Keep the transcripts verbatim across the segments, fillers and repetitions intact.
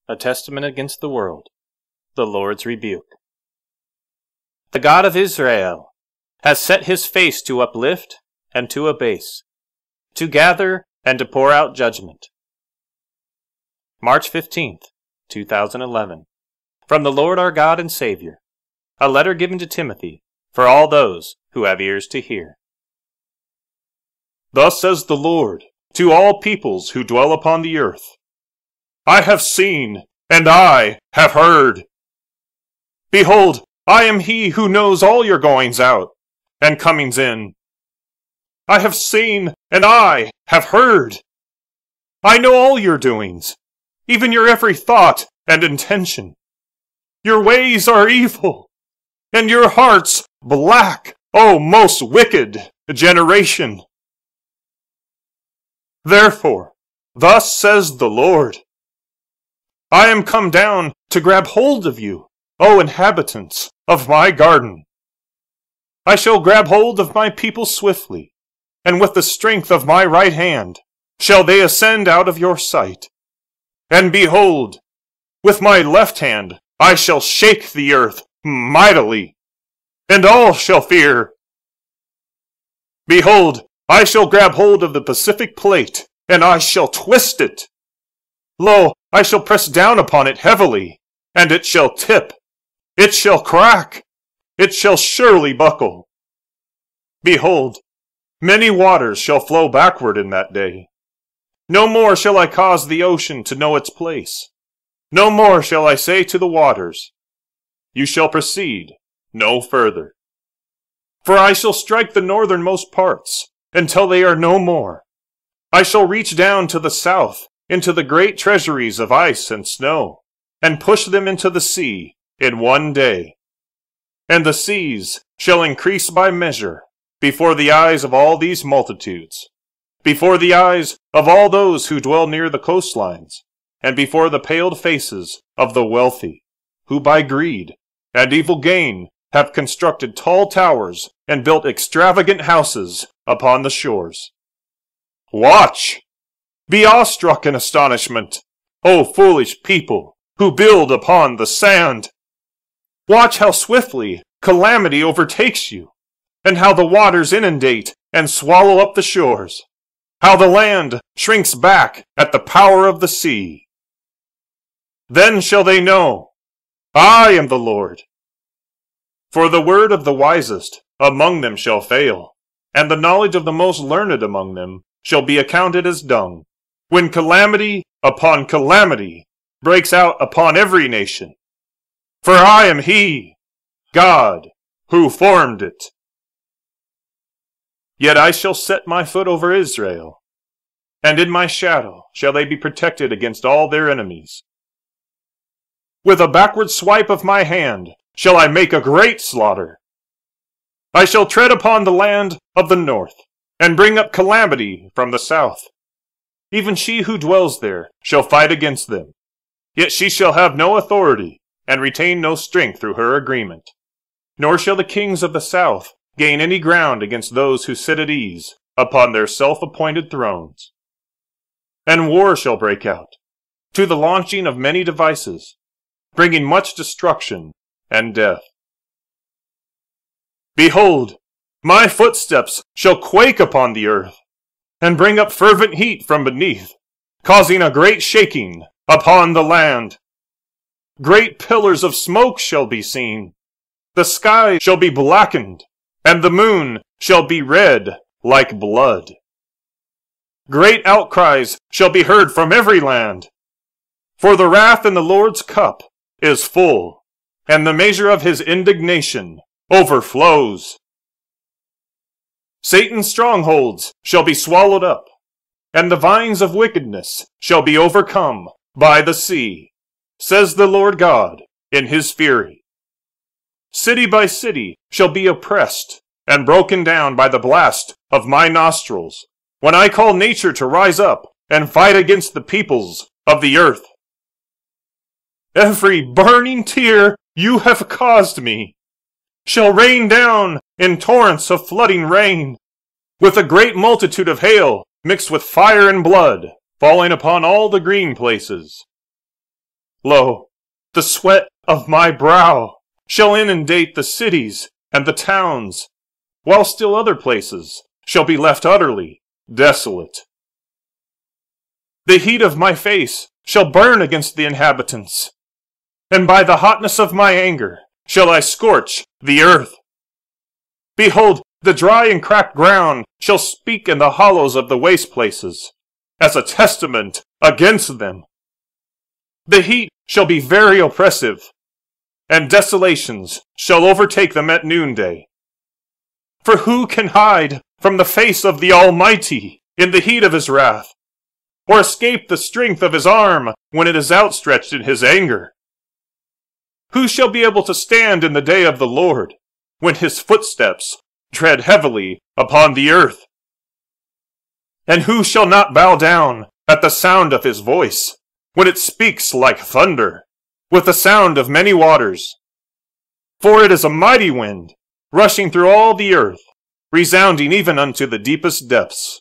A testament against the world. The Lord's rebuke. The God of Israel has set his face to uplift and to abase, to gather and to pour out judgment. March fifteenth, two thousand eleven. From the Lord our God and Savior. A letter given to Timothy for all those who have ears to hear. Thus says the Lord to all peoples who dwell upon the earth, I have seen, and I have heard. Behold, I am he who knows all your goings out, and comings in. I have seen, and I have heard. I know all your doings, even your every thought and intention. Your ways are evil, and your hearts black, O most wicked generation. Therefore, thus says the Lord, I am come down to grab hold of you, O inhabitants of my garden. I shall grab hold of my people swiftly, and with the strength of my right hand shall they ascend out of your sight. And behold, with my left hand I shall shake the earth mightily, and all shall fear. Behold, I shall grab hold of the Pacific plate, and I shall twist it. Lo, I shall press down upon it heavily, and it shall tip. It shall crack. It shall surely buckle. Behold, many waters shall flow backward in that day. No more shall I cause the ocean to know its place. No more shall I say to the waters, you shall proceed no further. For I shall strike the northernmost parts, until they are no more. I shall reach down to the south, into the great treasuries of ice and snow, and push them into the sea in one day. And the seas shall increase by measure, before the eyes of all these multitudes, before the eyes of all those who dwell near the coastlines, and before the paled faces of the wealthy, who by greed and evil gain have constructed tall towers and built extravagant houses upon the shores. Watch! Be awestruck in astonishment, O foolish people who build upon the sand! Watch how swiftly calamity overtakes you, and how the waters inundate and swallow up the shores, how the land shrinks back at the power of the sea. Then shall they know, I am the Lord. For the word of the wisest among them shall fail, and the knowledge of the most learned among them shall be accounted as dung, when calamity upon calamity breaks out upon every nation. For I am he, God, who formed it. Yet I shall set my foot over Israel, and in my shadow shall they be protected against all their enemies. With a backward swipe of my hand shall I make a great slaughter. I shall tread upon the land of the north, and bring up calamity from the south. Even she who dwells there shall fight against them, yet she shall have no authority, and retain no strength through her agreement. Nor shall the kings of the south gain any ground against those who sit at ease upon their self-appointed thrones. And war shall break out, to the launching of many devices, bringing much destruction and death. Behold, my footsteps shall quake upon the earth, and bring up fervent heat from beneath, causing a great shaking upon the land. Great pillars of smoke shall be seen. The sky shall be blackened, and the moon shall be red like blood. Great outcries shall be heard from every land. For the wrath in the Lord's cup is full, and the measure of his indignation overflows. Satan's strongholds shall be swallowed up, and the vines of wickedness shall be overcome by the sea, says the Lord God in his fury. City by city shall be oppressed and broken down by the blast of my nostrils, when I call nature to rise up and fight against the peoples of the earth. Every burning tear you have caused me shall rain down in torrents of flooding rain, with a great multitude of hail mixed with fire and blood, falling upon all the green places. Lo, the sweat of my brow shall inundate the cities and the towns, while still other places shall be left utterly desolate. The heat of my face shall burn against the inhabitants, and by the hotness of my anger shall I scorch the earth. Behold, the dry and cracked ground shall speak in the hollows of the waste places, as a testament against them. The heat shall be very oppressive, and desolations shall overtake them at noonday. For who can hide from the face of the Almighty in the heat of his wrath, or escape the strength of his arm when it is outstretched in his anger? Who shall be able to stand in the day of the Lord, when his footsteps tread heavily upon the earth? And who shall not bow down at the sound of his voice, when it speaks like thunder, with the sound of many waters? For it is a mighty wind, rushing through all the earth, resounding even unto the deepest depths.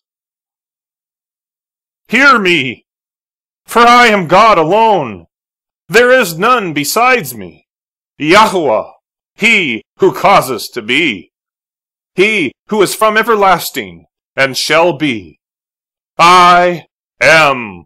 Hear me, for I am God alone. There is none besides me. Yahuwah, he who causes to be. He who is from everlasting, and shall be. I am.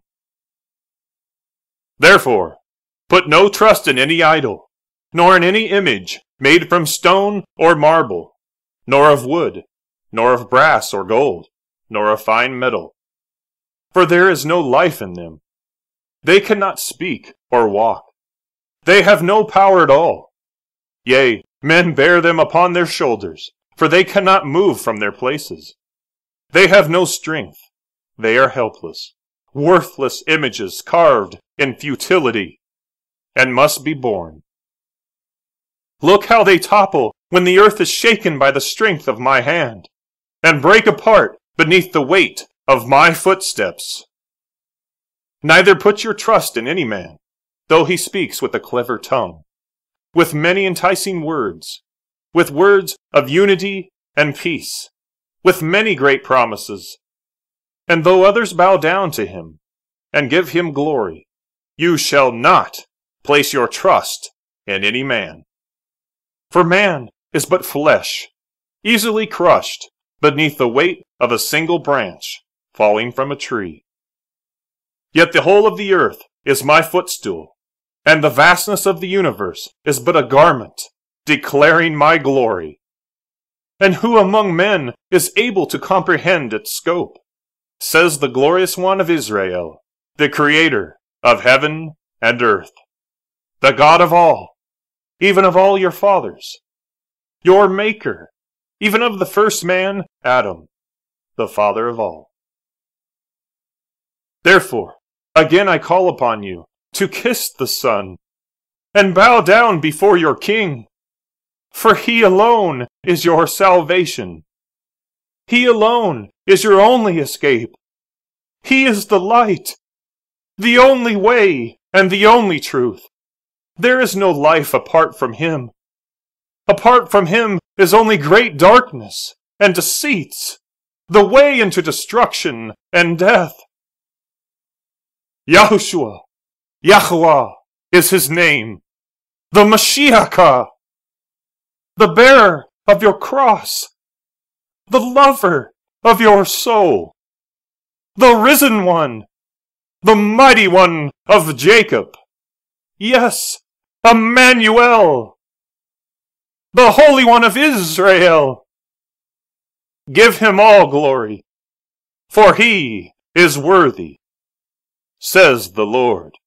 Therefore, put no trust in any idol, nor in any image made from stone or marble, nor of wood, nor of brass or gold, nor of fine metal. For there is no life in them. They cannot speak or walk. They have no power at all. Yea, men bear them upon their shoulders, for they cannot move from their places. They have no strength. They are helpless, worthless images carved in futility, and must be born. Look how they topple when the earth is shaken by the strength of my hand, and break apart beneath the weight of my footsteps. Neither put your trust in any man, though he speaks with a clever tongue, with many enticing words, with words of unity and peace, with many great promises. And though others bow down to him and give him glory, you shall not place your trust in any man. For man is but flesh, easily crushed beneath the weight of a single branch falling from a tree. Yet the whole of the earth is my footstool, and the vastness of the universe is but a garment declaring my glory. And who among men is able to comprehend its scope? Says the glorious one of Israel, the Creator of heaven and earth, the God of all, even of all your fathers, your Maker, even of the first man, Adam, the father of all. Therefore, again I call upon you to kiss the Son, and bow down before your King, for he alone is your salvation. He alone is your only escape. He is the light, the only way, and the only truth. There is no life apart from him. Apart from him is only great darkness and deceits, the way into destruction and death. Yahushua, Yahuwah is his name, the Mashiach, the bearer of your cross, the lover of your soul, the risen one, the mighty one of Jacob. Yes, Emmanuel, the Holy One of Israel. Give him all glory, for he is worthy, says the Lord.